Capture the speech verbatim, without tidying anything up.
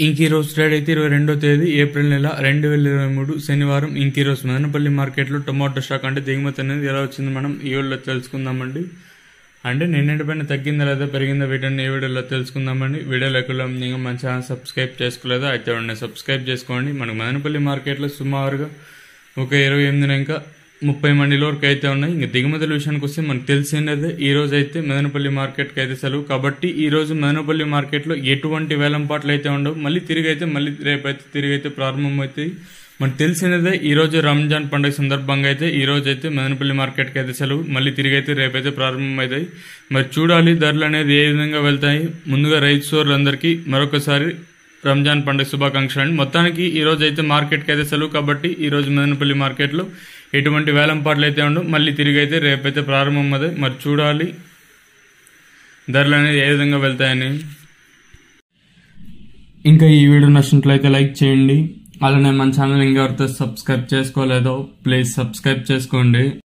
ఇంక ఈ రోజు ట్రేడ్ అయితే ఇరవై రెండో తేదీ ఏప్రిల్ నెల రెండు వేల ఇరవై మూడు శనివారం. ఇంక ఈ రోజు మదనపల్లి మార్కెట్లో టొమాటో స్టాక్ అంటే దిగుమతి అనేది ఎలా వచ్చింది మనం ఈ వీడియోలో తెలుసుకుందామండి. అంటే నిన్నటి పైన తగ్గిందా లేదా పెరిగిందా వీటిని ఈ వీడియోలో తెలుసుకుందామండి. వీడియోలో ఎక్కడ ఇంకా మన ఛానల్ సబ్స్క్రైబ్ చేసుకోలేదా అయితే ఉండే సబ్స్క్రైబ్ చేసుకోండి. మనకు మదనపల్లి మార్కెట్లో సుమారుగా ఒక ఇరవై ఎనిమిది ఇంకా ముప్పై మందిలో వరకు అయితే ఉన్నాయి. ఇంకా దిగుమతుల విషయానికి వస్తే మనకు తెలిసిందే ఈ రోజు అయితే మదనపల్లి మార్కెట్కి అయితే సెలవు. కాబట్టి ఈ రోజు మదనపల్లి మార్కెట్లో ఎటువంటి వేలంపాట్లు అయితే ఉండవు. మళ్ళీ తిరిగి అయితే మళ్ళీ రేపు అయితే తిరిగి అయితే ప్రారంభం అవుతాయి. మనకు తెలిసినదే ఈ రోజు రంజాన్ పండుగ సందర్భంగా అయితే ఈ రోజు అయితే మదనపల్లి మార్కెట్కి అయితే సెలవు. మళ్ళీ తిరిగి అయితే రేపైతే ప్రారంభం అవుతాయి. మరి చూడాలి ధరలు అనేది ఏ విధంగా వెళ్తాయి. ముందుగా రైతు సోదరులందరికీ మరొకసారి రంజాన్ పండుగ శుభాకాంక్షలు అండి. మొత్తానికి ఈ రోజు అయితే మార్కెట్కి అయితే సెలవు. కాబట్టి ఈ రోజు మదనపల్లి మార్కెట్లో ఎటువంటి వేలంపాట్లు అయితే ఉండవు. మళ్ళీ తిరిగి అయితే రేపైతే ప్రారంభం అవుతాయి. మరి చూడాలి ధరలు అనేది ఏ విధంగా వెళ్తాయని. ఇంకా ఈ వీడియో నచ్చినట్లయితే లైక్ చేయండి. అలానే మన ఛానల్ ఇంకా ఎవరితో సబ్స్క్రైబ్ చేసుకోలేదో ప్లీజ్ సబ్స్క్రైబ్ చేసుకోండి.